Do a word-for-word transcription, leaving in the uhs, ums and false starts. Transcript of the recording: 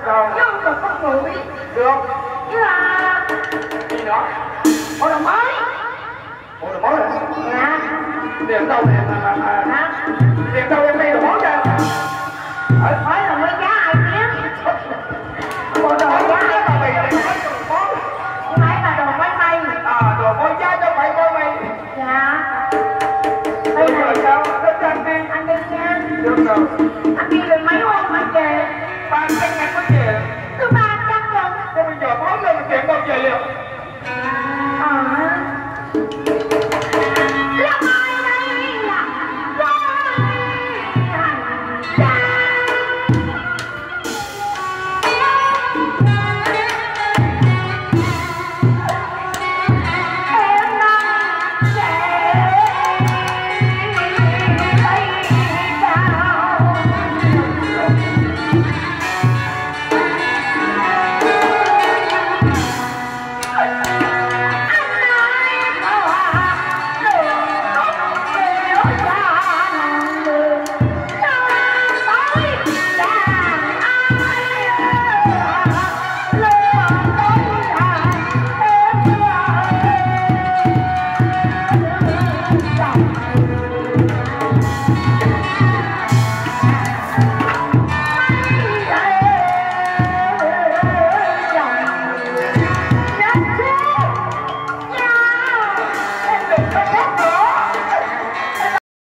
Rồi. Chứ không được có người. Được. Chứ là Gì nữa? bộ đồ mới. Bộ đồ mới hả? Dạ. Điểm đâu nè? Hả? Điểm đâu em đi đồ mới ra? Mới là mới giá ai biết. Bộ đồ Mới giá giá là mày để nói đồ mới. nhưng mà là đồ mới may. À, đồ mới giá cho phải coi mày. Dạ. Bây giờ sao? Đất anh đi. Anh đi nha. Được rồi. Anh đi về mấy hôm anh về. Ba trăm ngàn mới về. Cứ ba trăm lần. Thế bây giờ tối lên chuyện đâu về liền?